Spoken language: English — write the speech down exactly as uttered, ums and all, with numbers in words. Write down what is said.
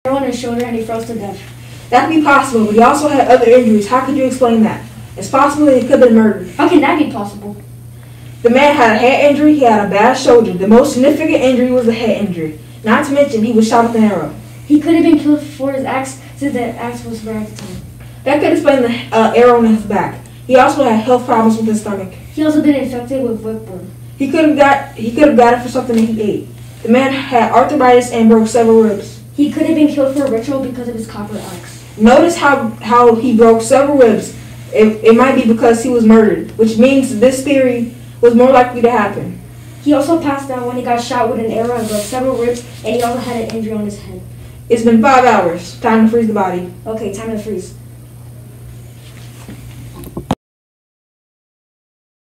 on his shoulder and he froze to death. That could be possible, but he also had other injuries. How could you explain that? It's possible that he could have been murdered. How can that be possible? The man had a head injury, he had a bad shoulder. The most significant injury was the head injury. Not to mention, he was shot with an arrow. He could have been killed for his axe, since the axe was rare at the time. That could explain the uh, arrow in his back. He also had health problems with his stomach. He also been infected with whipworm. He could have got he could have got it for something that he ate. The man had arthritis and broke several ribs. He could have been killed for a ritual because of his copper axe. Notice how, how he broke several ribs. It, it might be because he was murdered, which means this theory was more likely to happen. He also passed out when he got shot with an arrow and broke several ribs, and he also had an injury on his head. It's been five hours. Time to freeze the body. Okay, time to freeze.